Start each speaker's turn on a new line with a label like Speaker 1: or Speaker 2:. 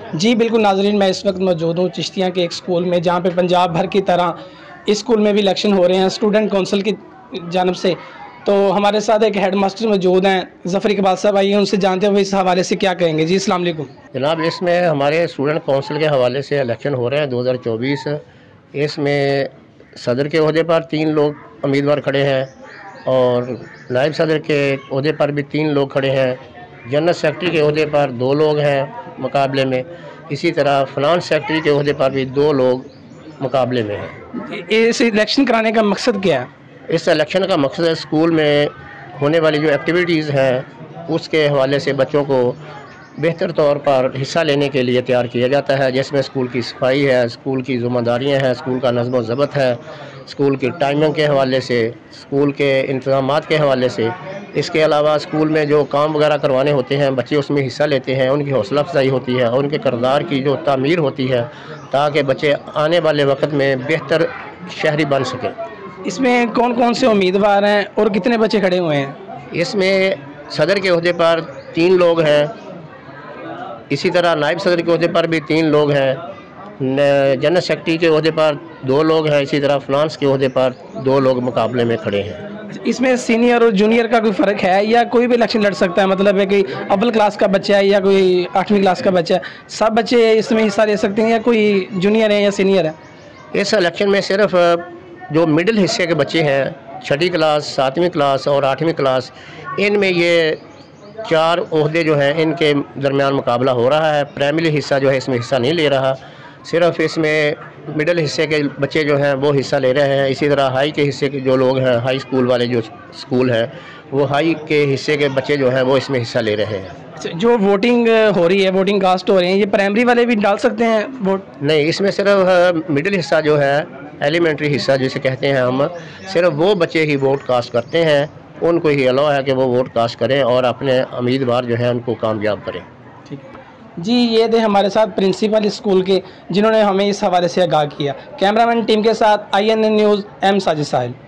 Speaker 1: जी बिल्कुल नाज़रीन, मैं इस वक्त मौजूद हूँ चिश्तियाँ के एक स्कूल में, जहाँ पे पंजाब भर की तरह इस स्कूल में भी इलेक्शन हो रहे हैं स्टूडेंट काउंसिल की जानब से। तो हमारे साथ एक हेड मास्टर मौजूद हैं, ज़फ़र इकबाल साहब, आइए उनसे जानते हुए इस हवाले से क्या कहेंगे। जी अस्सलाम वालेकुम
Speaker 2: जनाब, इसमें हमारे स्टूडेंट काउंसिल के हवाले से इलेक्शन हो रहे हैं 2024। इसमें सदर के ओहदे पर 3 लोग उम्मीदवार खड़े हैं और नायब सदर के ओहदे पर भी 3 लोग खड़े हैं। जनरल सेक्रेटरी के ओहदे पर 2 लोग हैं मुकाबले में। इसी तरह फाइनेंस सेक्रेटरी के ओहदे पर भी 2 लोग मुकाबले में हैं।
Speaker 1: इस इलेक्शन कराने का मकसद क्या है?
Speaker 2: इस इलेक्शन का मकसद स्कूल में होने वाली जो एक्टिविटीज़ हैं उसके हवाले से बच्चों को बेहतर तौर पर हिस्सा लेने के लिए तैयार किया जाता है, जिसमें स्कूल की सफाई है, स्कूल की ज़िम्मेदारियाँ हैं, स्कूल का नज़्म व ज़ब्त है, स्कूल की टाइमिंग के हवाले से, स्कूल के इंतज़ामात के हवाले से। इसके अलावा स्कूल में जो काम वगैरह करवाने होते हैं बच्चे उसमें हिस्सा लेते हैं, उनकी हौसला अफजाई होती है और उनके किरदार की जो तामीर होती है ताकि बच्चे आने वाले वक्त में बेहतर शहरी बन सकें।
Speaker 1: इसमें कौन कौन से उम्मीदवार हैं और कितने बच्चे खड़े हुए हैं?
Speaker 2: इसमें सदर के ओहदे पर 3 लोग हैं, इसी तरह नायब सदर के ओहदे पर भी 3 लोग हैं, जनरल सेक्रेटरी के ओहदे पर 2 लोग हैं, इसी तरह फाइनेंस के ओहदे पर 2 लोग मुकाबले में खड़े हैं।
Speaker 1: इसमें सीनियर और जूनियर का कोई फ़र्क है या कोई भी इलेक्शन लड़ सकता है? मतलब है कि अव्वल क्लास का बच्चा है या कोई 8वीं क्लास का बच्चा है, सब बच्चे इसमें हिस्सा ले सकते हैं या कोई जूनियर है या सीनियर है?
Speaker 2: इस इलेक्शन में सिर्फ जो मिडिल हिस्से के बच्चे हैं, 6ठी क्लास, 7वीं क्लास और 8वीं क्लास, इनमें ये 4 ओहदे जो हैं इनके दरमियान मुकाबला हो रहा है। प्राइमरी हिस्सा जो है इसमें हिस्सा नहीं ले रहा, सिर्फ इसमें मिडिल हिस्से के बच्चे जो हैं वो हिस्सा ले रहे हैं। इसी तरह हाई के हिस्से के जो लोग हैं, हाई स्कूल वाले जो स्कूल हैं, वो हाई के हिस्से के बच्चे जो हैं वो इसमें हिस्सा ले रहे हैं।
Speaker 1: जो वोटिंग हो रही है, वोटिंग कास्ट हो रहे हैं, ये प्राइमरी वाले भी डाल सकते हैं वोट?
Speaker 2: नहीं, इसमें सिर्फ मिडिल हिस्सा जो है, एलिमेंट्री हिस्सा जिसे कहते हैं हम, सिर्फ वो बच्चे ही वोट कास्ट करते हैं, उनको ही अलाउ है कि वो वोट कास्ट करें और अपने उम्मीदवार जो है उनको कामयाब करें।
Speaker 1: ठीक है जी, ये थे हमारे साथ प्रिंसिपल स्कूल के जिन्होंने हमें इस हवाले से आगाह किया। कैमरामैन टीम के साथ INN न्यूज़ साजिद साहिल।